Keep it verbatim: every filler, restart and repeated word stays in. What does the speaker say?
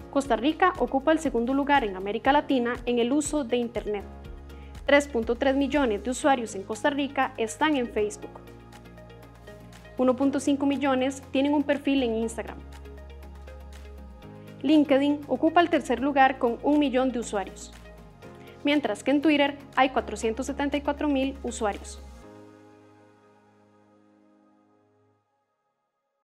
Costa Rica ocupa el segundo lugar en América Latina en el uso de Internet. tres punto tres millones de usuarios en Costa Rica están en Facebook. uno punto cinco millones tienen un perfil en Instagram. LinkedIn ocupa el tercer lugar con un millón de usuarios, mientras que en Twitter hay cuatrocientos setenta y cuatro mil usuarios.